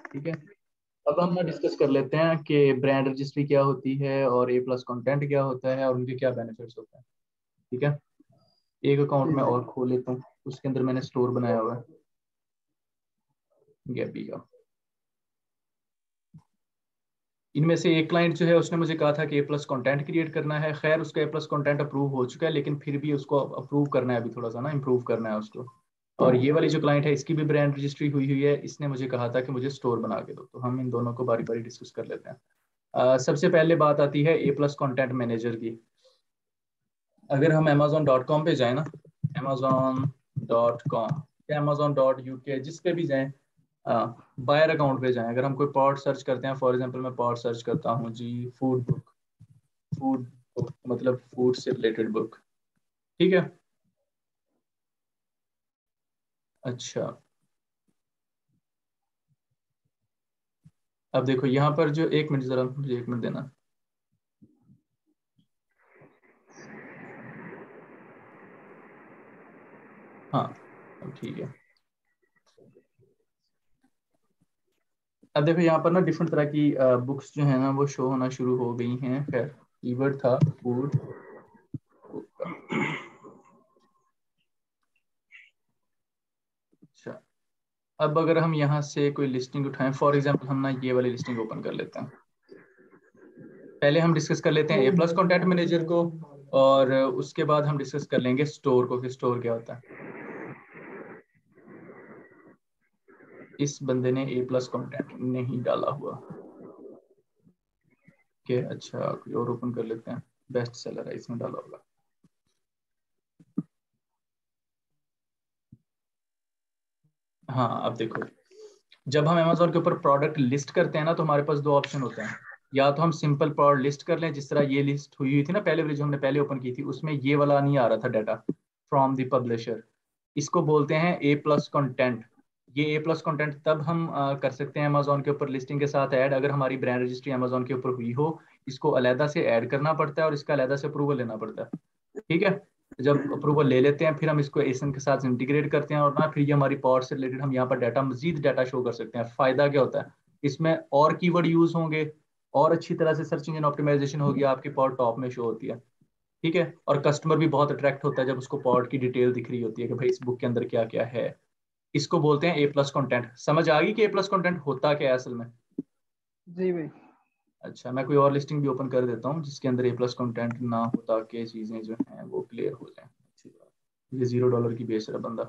ठीक है, अब हम ना डिस्कस कर लेते हैं कि ब्रांड रजिस्ट्री क्या होती है और ए प्लस कंटेंट क्या होता है और उनके क्या बेनिफिट्स होते हैं। ठीक है, एक अकाउंट जी में भाई। और खोल लेता हूँ, उसके अंदर मैंने स्टोर बनाया हुआ है गैबी का। इनमें से एक क्लाइंट जो है उसने मुझे कहा था कि ए प्लस कॉन्टेंट क्रिएट करना है। खैर उसका ए प्लस कॉन्टेंट अप्रूव हो चुका है, लेकिन फिर भी उसको अप्रूव करना है, अभी थोड़ा सा ना इम्प्रूव करना है उसको। और ये वाली जो क्लाइंट है इसकी भी ब्रांड रजिस्ट्री हुई हुई है, इसने मुझे कहा था कि मुझे स्टोर बना के दो। तो हम इन दोनों को बारी बारी डिस्कस कर लेते हैं। सबसे पहले बात आती है ए प्लस कॉन्टेंट मैनेजर की। अगर हम Amazon.com पे जाए ना, Amazon.com या Amazon.uk जिस पे भी जाएं, बायर अकाउंट पे जाएं, अगर हम कोई पॉट सर्च करते हैं, फॉर एग्जांपल मैं पॉट सर्च करता हूँ जी, फूड बुक। फूड बुक मतलब फूड से रिलेटेड बुक। ठीक है, अच्छा। अब देखो यहाँ पर जो, एक मिनट जरा मुझे एक मिनट देना। हाँ, अब ठीक है। अब देखो यहाँ पर ना डिफरेंट तरह की बुक्स जो है ना वो शो होना शुरू हो गई हैं। खैर कीवर्ड था फूड बुक का। अच्छा, अब अगर हम यहाँ से कोई लिस्टिंग उठाएं, फॉर एग्जांपल हम ना ये वाली लिस्टिंग ओपन कर लेते हैं। पहले हम डिस्कस कर लेते हैं ए प्लस कॉन्टैक्ट मैनेजर को, और उसके बाद हम डिस्कस कर लेंगे स्टोर को कि स्टोर क्या होता है। इस बंदे ने ए प्लस कॉन्टैक्ट नहीं डाला हुआ कि अच्छा कोई और ओपन कर लेते हैं। बेस्ट सेलर है, इसमें डाला होगा। हाँ, अब देखो, जब हम अमेजोन के ऊपर प्रोडक्ट लिस्ट करते हैं ना, तो हमारे पास दो ऑप्शन होते हैं। या तो हम सिंपल प्रोडक्ट लिस्ट कर लें, जिस तरह ये लिस्ट हुई हुई थी ना पहले वाली जो हमने पहले ओपन की थी, उसमें ये वाला नहीं आ रहा था डाटा फ्रॉम द पब्लिशर। इसको बोलते हैं ए प्लस कंटेंट। ये ए प्लस कंटेंट तब हम कर सकते हैं अमेजोन के ऊपर लिस्टिंग के साथ ऐड, अगर हमारी ब्रांड रजिस्ट्री अमेजोन के ऊपर हुई हो। इसको अलहदा से ऐड करना पड़ता है और इसका अलहदा से अप्रूवल लेना पड़ता है। ठीक है, जब अप्रूवल ले लेते हैं फिर हम इसको एसन के साथ इंटीग्रेट करते हैं, और ना फिर ये हमारी पॉड से रिलेटेड हम यहाँ पर डाटा, मजीद डाटा शो कर सकते हैं। फायदा क्या होता है इसमें, और कीवर्ड यूज होंगे, और अच्छी तरह से सर्च इंजन ऑप्टिमाइजेशन होगी, आपकी पॉड टॉप में शो होती है। ठीक है, और कस्टमर भी बहुत अट्रैक्ट होता है जब उसको पॉड की डिटेल दिख रही होती है कि भाई इस बुक के अंदर क्या क्या है। इसको बोलते हैं ए प्लस कॉन्टेंट। समझ आ गई कि ए प्लस कॉन्टेंट होता क्या है असल में। जी भाई। अच्छा, मैं कोई और लिस्टिंग भी ओपन कर देता हूँ जिसके अंदर ए प्लस कॉन्टेंट ना हो, ताकि चीजें जो हैं वो क्लियर हो जाए। अच्छी बात, ये $0 की बेच रहा बंदा।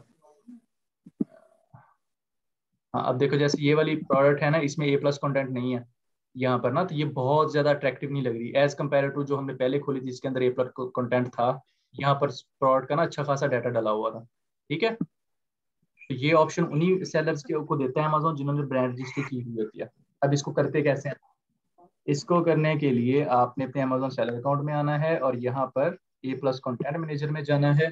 हाँ, अब देखो जैसे ये वाली प्रोडक्ट है ना, इसमें ए प्लस कॉन्टेंट नहीं है यहाँ पर ना, तो ये बहुत ज्यादा अट्रैक्टिव नहीं लग रही एज कम्पेयर टू जो हमने पहले खोली थी जिसके अंदर ए प्लस कॉन्टेंट था। यहाँ पर प्रोडक्ट का ना अच्छा खासा डाटा डाला हुआ था। ठीक है, तो ये ऑप्शन उन्हीं सेलर्स के को देता है अमेजोन जिन्होंने ब्रांड रजिस्ट्री की हुई होती है। अब इसको करते कैसे हैं, इसको करने के लिए आपने अपने अमेजोन सेलर अकाउंट में आना है और यहाँ पर ए प्लस कॉन्टेंट मैनेजर में जाना है।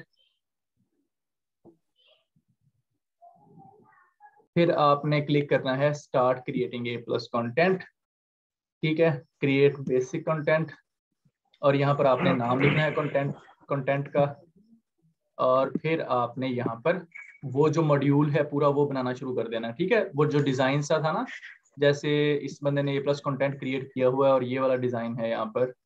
फिर आपने क्लिक करना है start creating A plus content. ठीक है, क्रिएट बेसिक कंटेंट, और यहाँ पर आपने नाम लिखना है कंटेंट कंटेंट का। और फिर आपने यहाँ पर वो जो मॉड्यूल है पूरा वो बनाना शुरू कर देना है। ठीक है, वो जो डिजाइन सा था ना, जैसे इस बंदे ने ए प्लस कंटेंट क्रिएट किया हुआ है और ये वाला डिजाइन है यहाँ पर।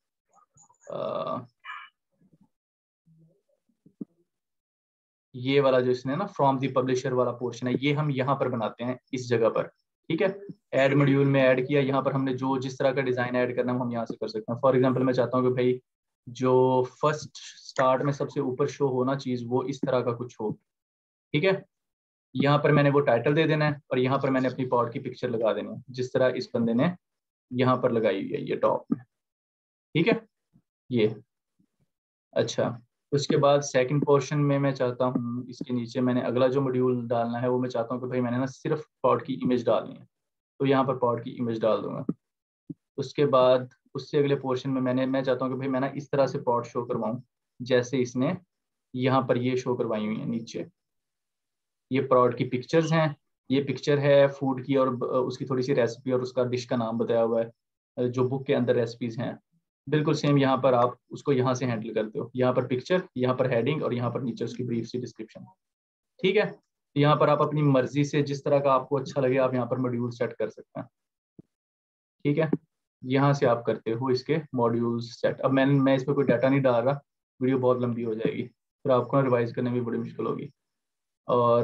ये वाला जो इसने ना फ्रॉम द पब्लिशर वाला पोर्शन है, ये हम यहाँ पर बनाते हैं इस जगह पर। ठीक है, ऐड मॉड्यूल में ऐड किया, यहाँ पर हमने जो जिस तरह का डिजाइन ऐड करना है वो हम यहाँ से कर सकते हैं। फॉर एग्जांपल मैं चाहता हूँ कि भाई जो फर्स्ट स्टार्ट में सबसे ऊपर शो होना चीज वो इस तरह का कुछ हो। ठीक है, यहाँ पर मैंने वो टाइटल दे देना है और यहाँ पर मैंने अपनी पॉड की पिक्चर लगा देनी है जिस तरह इस बंदे ने यहाँ पर लगाई हुई है ये टॉप में। ठीक है, ये अच्छा। उसके बाद सेकंड पोर्शन में मैं चाहता हूँ इसके नीचे मैंने अगला जो मॉड्यूल डालना है वो मैं चाहता हूँ कि भाई मैंने ना सिर्फ पॉड की इमेज डालनी है, तो यहाँ पर पॉड की इमेज डाल दूंगा। उसके बाद उससे अगले पोर्शन में मैं चाहता हूँ कि भाई मैं ना इस तरह से पॉड शो करवाऊँ जैसे इसने यहाँ पर ये शो करवाई हुई है नीचे। ये पॉड की पिक्चर्स हैं, ये पिक्चर है फूड की, और उसकी थोड़ी सी रेसिपी और उसका डिश का नाम बताया हुआ है जो बुक के अंदर रेसिपीज हैं। बिल्कुल सेम यहाँ पर आप उसको यहाँ से हैंडल करते हो, यहाँ पर पिक्चर, यहाँ पर हेडिंग, और यहाँ पर नीचे उसकी ब्रीफ सी डिस्क्रिप्शन। ठीक है, यहाँ पर आप अपनी मर्जी से जिस तरह का आपको अच्छा लगे आप यहाँ पर मॉड्यूल सेट कर सकते हैं। ठीक है, यहाँ से आप करते हो इसके मॉड्यूल सेट। अब मैं इस पर कोई डाटा नहीं डाल रहा, वीडियो बहुत लंबी हो जाएगी, फिर आपको रिवाइज करने में बड़ी मुश्किल होगी। और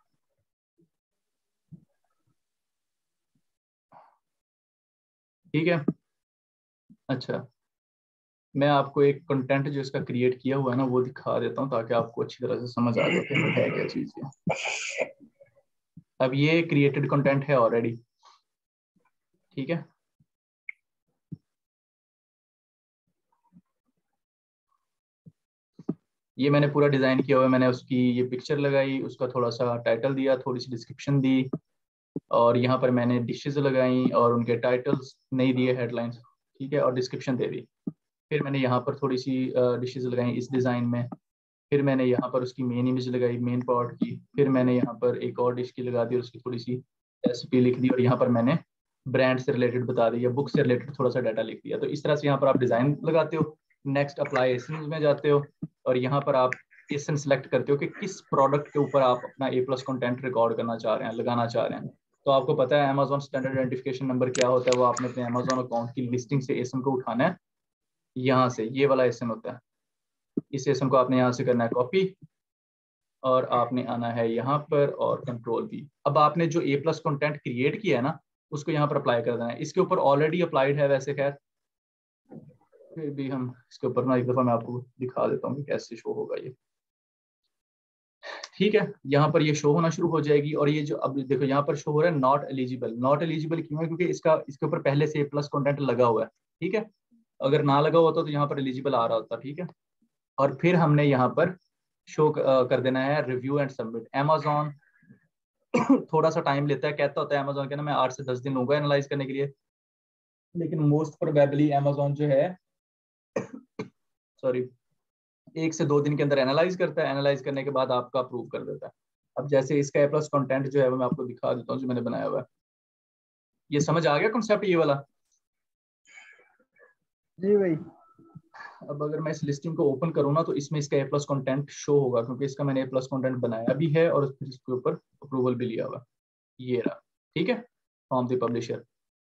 ठीक है, अच्छा मैं आपको एक कंटेंट जो इसका क्रिएट किया हुआ है ना वो दिखा देता हूँ ताकि आपको अच्छी तरह से समझ आ जाए कि है क्या चीज़ है। अब ये क्रिएटेड कंटेंट है ऑलरेडी, ठीक है। ये मैंने पूरा डिजाइन किया हुआ है, मैंने उसकी ये पिक्चर लगाई, उसका थोड़ा सा टाइटल दिया, थोड़ी सी डिस्क्रिप्शन दी, और यहाँ पर मैंने डिशेज लगाई और उनके टाइटल्स नहीं दिए, हेडलाइंस, ठीक है, और डिस्क्रिप्शन दे दी। फिर मैंने यहाँ पर थोड़ी सी डिशेज लगाई इस डिज़ाइन में, फिर मैंने यहाँ पर उसकी मेन इमेज लगाई मेन पार्ट की, फिर मैंने यहाँ पर एक और डिश की लगा दी और उसकी थोड़ी सी रेसिपी लिख दी, और यहाँ पर मैंने ब्रांड से रिलेटेड बता दी या बुक से रिलेटेड थोड़ा सा डाटा लिख दिया। तो इस तरह से यहाँ पर आप डिज़ाइन लगाते हो, नेक्स्ट अप्लाई एसेंस में जाते हो, और यहाँ पर आप एसन सेलेक्ट करते हो कि किस प्रोडक्ट के ऊपर आप अपना ए+ कंटेंट रिकॉर्ड करना चाह रहे हैं, लगाना चाह रहे हैं। तो आपको पता है अमेजोन स्टैंडर्ड आइडेंटिफिकेशन नंबर क्या होता है, वो आपने अपने अमेजोन अकाउंट की लिस्टिंग से एसन को उठाना है, यहाँ से ये वाला एसन होता है। इस एसन को आपने यहाँ से करना है कॉपी, और आपने आना है यहाँ पर और कंट्रोल V। अब आपने जो ए+ कंटेंट क्रिएट किया है ना उसको यहाँ पर अप्लाई कर देना है। इसके ऊपर ऑलरेडी अप्लाइड है वैसे, खैर फिर भी हम इसके ऊपर ना एक दफा मैं आपको दिखा देता हूँ कि कैसे शो होगा ये। ठीक है, यहाँ पर ये शो होना शुरू हो जाएगी, और ये जो अब देखो यहाँ पर शो हो रहा है नॉट एलिजिबल। नॉट एलिजिबल क्यों है? क्योंकि इसके ऊपर पहले से ए+ कंटेंट लगा हुआ है, ठीक है। अगर ना लगा होता तो यहाँ पर एलिजिबल आ रहा होता, ठीक है। और फिर हमने यहाँ पर शो कर देना है रिव्यू एंड सबमिट। अमेजोन थोड़ा सा टाइम लेता है, कहता होता है अमेजोन के ना मैं 8 से 10 दिन होगा एनालाइज करने के लिए, लेकिन मोस्ट प्रोबेबली अमेजोन जो है सॉरी 1 से 2 दिन के अंदर एनालाइज करता है, एनालाइज करने के बाद आपका अप्रूव कर देता है। अब जैसे इसका ए+ कंटेंट जो है वो मैं आपको दिखा देता हूँ जो मैंने बनाया हुआ है। ये समझ आ गया कॉन्सेप्ट ये वाला? जी भाई। अब अगर मैं इस लिस्टिंग को ओपन करूँ ना तो इसमें इसका ए+ कंटेंट शो होगा, क्योंकि इसका मैंने ए+ कंटेंट बनाया भी है और फिर इसके ऊपर अप्रूवल भी लिया हुआ, ये रहा, ठीक है, फ्रॉम द पब्लिशर,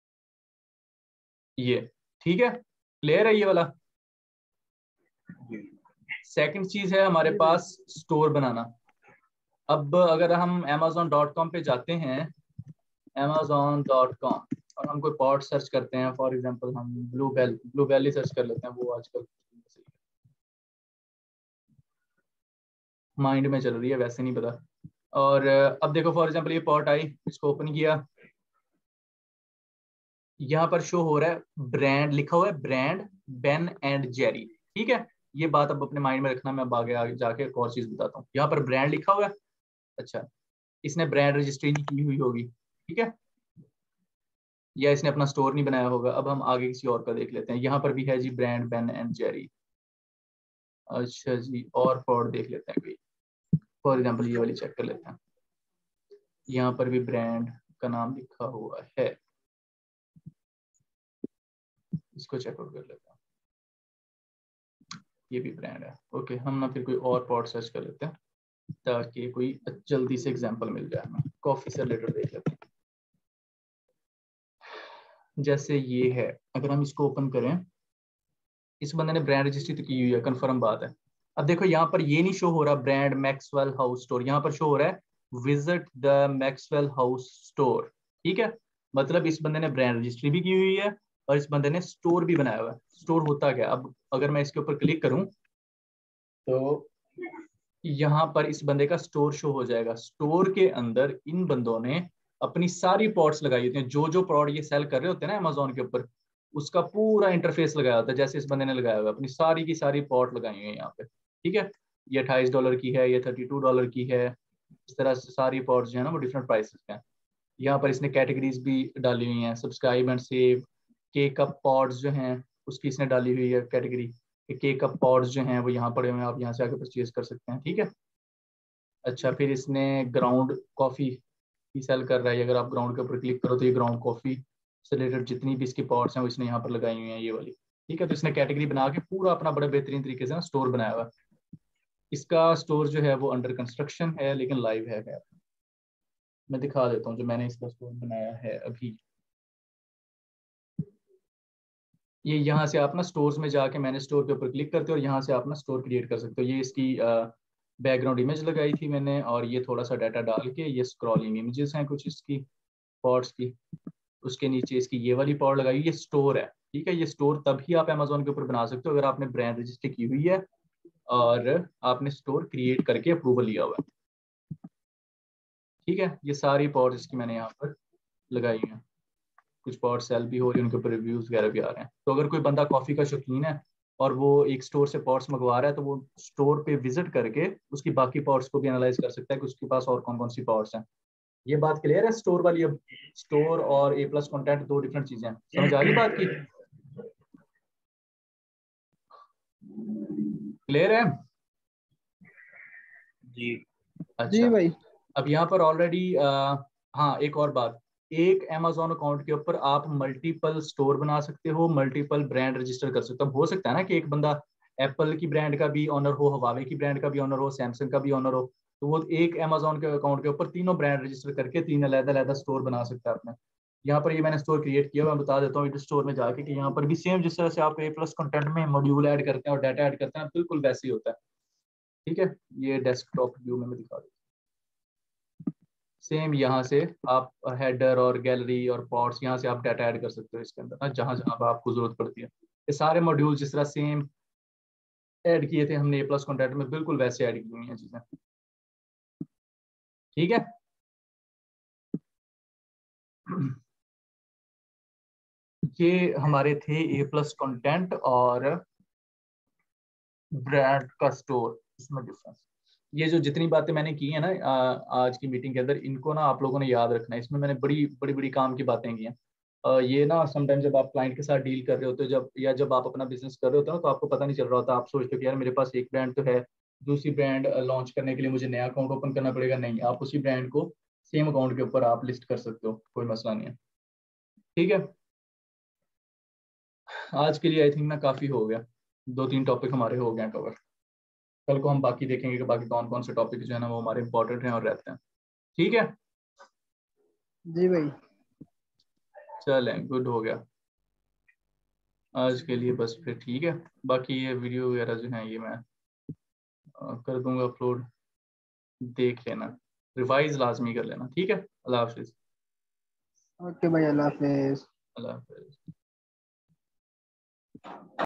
ये ठीक है, क्लियर है ये वाला। सेकंड चीज है हमारे पास स्टोर बनाना। अब अगर हम amazon.com पे जाते हैं, amazon.com, और हम कोई पॉट सर्च करते हैं, फॉर एग्जांपल हम ब्लू वैली सर्च कर लेते हैं, वो आजकल माइंड में चल रही है, वैसे नहीं पता। और अब देखो फॉर एग्जांपल ये पॉट आई, इसको ओपन किया, यहाँ पर शो हो रहा है ब्रांड, लिखा हुआ है ब्रांड बेन एंड जेरी, ठीक है। ये बात अब अपने माइंड में रखना, मैं आगे आगे जाके एक और चीज बताता हूँ। यहाँ पर ब्रांड लिखा हुआ है, अच्छा इसने ब्रांड रजिस्ट्री नहीं की हुई होगी, ठीक है, या इसने अपना स्टोर नहीं बनाया होगा। अब हम आगे किसी और का देख लेते हैं। यहाँ पर भी है जी ब्रांड बेन एंड जेरी, अच्छा जी, और फ्रॉड देख लेते हैं कोई, फॉर एग्जांपल ये वाली चेक कर लेते हैं। यहाँ पर भी ब्रांड का नाम लिखा हुआ है, इसको चेकआउट कर लेते हैं, ये भी ब्रांड है। ओके, हम ना फिर कोई और पॉट सर्च कर लेते हैं ताकि कोई जल्दी से एग्जांपल मिल जाए हमें। कॉफी से रिलेटेड देख लेते हैं, जैसे ये है, अगर हम इसको ओपन करें, इस बंदे ने ब्रांड रजिस्ट्री तो की हुई है, कंफर्म बात है। अब देखो यहाँ पर ये नहीं शो हो रहा ब्रांड मैक्सवेल हाउस स्टोर, यहाँ पर शो हो रहा है visit the Maxwell House store, ठीक है। मतलब इस बंदे ने ब्रांड रजिस्ट्री भी की हुई है और इस बंदे ने स्टोर भी बनाया हुआ है। स्टोर होता क्या, अब अगर मैं इसके ऊपर क्लिक करूं तो यहाँ पर इस बंदे का स्टोर शो हो जाएगा। स्टोर के अंदर इन बंदों ने अपनी सारी पॉट्स लगाई होती हैं, जो जो प्रोडक्ट ये सेल कर रहे होते हैं ना अमेजोन के ऊपर, उसका पूरा इंटरफेस लगाया होता है। जैसे इस बंदे ने लगाया हुआ है, अपनी सारी की सारी पॉट लगाई हुई है यहाँ पे, ठीक है। ये $28 की है, ये $32 की है, इस तरह से सारी पॉट्स जो है ना वो डिफरेंट प्राइसेस के हैं। यहाँ पर इसने कैटेगरीज भी डाली हुई हैं, सब्सक्राइब एंड सेव, के कप पॉट्स जो हैं उसकी इसने डाली हुई है कैटेगरी, के कप पॉट्स जो हैं वो यहाँ पड़े हुए हैं, आप यहाँ से आके परचेज कर सकते हैं, ठीक है। अच्छा, फिर इसने ग्राउंड कॉफ़ी भी सेल कर रहा है। अगर आप ग्राउंड के ऊपर क्लिक करो तो ये ग्राउंड कॉफ़ी से रिलेटेड जितनी भी इसकी पॉट्स हैं वो इसने यहाँ पर लगाई हुई हैं, ये वाली, ठीक है। तो इसने कैटेगरी बना के पूरा अपना बड़े बेहतरीन तरीके से ना स्टोर बनाया हुआ है। इसका स्टोर जो है वो अंडर कंस्ट्रक्शन है लेकिन लाइव है। मैं दिखा देता हूँ जो मैंने इसका स्टोर बनाया है अभी। ये यहाँ से आप ना स्टोर्स में जाके मैंने स्टोर के ऊपर क्लिक करते हो और यहाँ से आप ना स्टोर क्रिएट कर सकते हो। ये इसकी बैकग्राउंड इमेज लगाई थी मैंने, और ये थोड़ा सा डाटा डाल के, ये स्क्रॉलिंग इमेजेस हैं कुछ इसकी पॉड्स की, उसके नीचे इसकी ये वाली पॉड लगाई। ये स्टोर है, ठीक है। ये स्टोर तभी आप अमेजोन के ऊपर बना सकते हो अगर आपने ब्रांड रजिस्टर की हुई है और आपने स्टोर क्रिएट करके अप्रूवल लिया हुआ है, ठीक है। ये सारी पॉड्स इसकी मैंने यहाँ पर लगाई हुई हैं। कुछ पॉट सेल भी हो रही है, उनके ऊपर रिव्यूज वगैरह भी आ रहे हैं। तो अगर कोई बंदा कॉफी का शौकीन है और वो एक स्टोर से पॉट्स मंगवा रहा है, तो वो स्टोर पे विजिट करके उसकी बाकी पॉट्स को भी एनालाइज कर सकता है कि उसके पास और कौन कौन सी पॉट्स हैं। ये बात क्लियर है स्टोर वाली? अब स्टोर और ए प्लस कॉन्टेंट दो डिफरेंट चीजें हैं, समझ आ गई बात की? क्लियर है जी अच्छा। जी भाई। अब यहाँ पर ऑलरेडी हाँ, एक और बात, एक अमेजोन अकाउंट के ऊपर आप मल्टीपल स्टोर बना सकते हो, मल्टीपल ब्रांड रजिस्टर कर सकते हो सकता है ना कि एक बंदा एप्पल की ब्रांड का भी ऑनर हो, हवावे की ब्रांड का भी ऑनर हो, सैमसंग का भी ऑनर हो, तो वो एक अमेजोन के अकाउंट के ऊपर तीनों ब्रांड रजिस्टर करके तीन अलग-अलग स्टोर बना सकता है अपने। यहाँ पर ये मैंने स्टोर क्रिएट किया, मैं बता देता हूँ इस स्टोर में जाके कि यहाँ पर भी सेम जिस तरह से आप ए प्लस कंटेंट में मॉड्यूल ऐड करते हैं और डाटा ऐड करते हैं, बिल्कुल वैसे ही होता है, ठीक है। ये डेस्कटॉप व्यू में मैं दिखा देता हूँ। सेम यहाँ से आप हेडर और गैलरी और पॉट्स, यहाँ से आप डाटा ऐड कर सकते हो इसके अंदर ना, जहाँ जहाँ पर आपको जरूरत पड़ती है। ये सारे मॉड्यूल जिस तरह सेम ऐड किए थे हमने ए प्लस कॉन्टैक्ट में, बिल्कुल वैसे ऐड की हुई हैं चीजें, ठीक है। ये हमारे थे ए प्लस कॉन्टेंट और ब्रांड का स्टोर, इसमें डिफरेंस। ये जो जितनी बातें मैंने की है ना आज की मीटिंग के अंदर, इनको ना आप लोगों ने याद रखना है। इसमें मैंने बड़ी बड़ी बड़ी काम की बातें की हैं। ये ना समटाइम जब आप क्लाइंट के साथ डील कर रहे होते हो, जब आप अपना बिजनेस कर रहे होते हो ना, तो आपको पता नहीं चल रहा होता। आप सोचते हो कि यार मेरे पास एक ब्रांड तो है, दूसरी ब्रांड लॉन्च करने के लिए मुझे नया अकाउंट ओपन करना पड़ेगा। नहीं, आप उसी ब्रांड को सेम अकाउंट के ऊपर आप लिस्ट कर सकते हो, कोई मसला नहीं है, ठीक है। आज के लिए आई थिंक ना काफी हो गया, दो तीन टॉपिक हमारे हो गए कवर। कल को हम बाकी देखेंगे कि बाकी कौन कौन से टॉपिक जो है ना वो हमारे इंपॉर्टेंट हैं और रहते हैं, ठीक है। जी भाई। चलें, गुड हो गया आज के लिए बस फिर, ठीक है। बाकी ये वीडियो वगैरह जो है ये मैं कर दूंगा अपलोड, देख लेना, रिवाइज लाजमी कर लेना, ठीक है। अल्लाह हाफिज। ओके भाई, अल्लाह हाफिज। अल्लाह हाफिज।